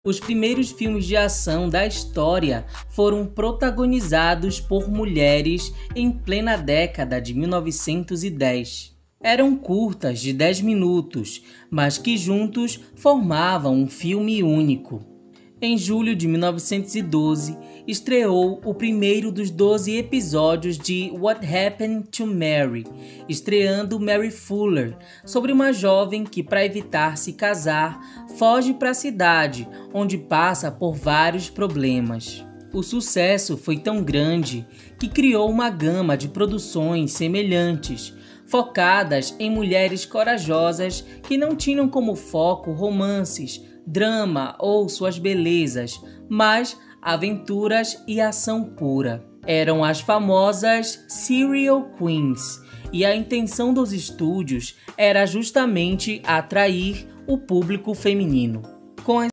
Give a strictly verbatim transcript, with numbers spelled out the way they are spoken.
Os primeiros filmes de ação da história foram protagonizados por mulheres em plena década de mil novecentos e dez. Eram curtas de dez minutos, mas que juntos formavam um filme único. Em julho de mil novecentos e doze, estreou o primeiro dos doze episódios de What Happened to Mary, estreando Mary Fuller, sobre uma jovem que, para evitar se casar, foge para a cidade, onde passa por vários problemas. O sucesso foi tão grande que criou uma gama de produções semelhantes, focadas em mulheres corajosas que não tinham como foco romances, drama ou suas belezas, mas aventuras e ação pura. Eram as famosas Serial Queens, e a intenção dos estúdios era justamente atrair o público feminino. Com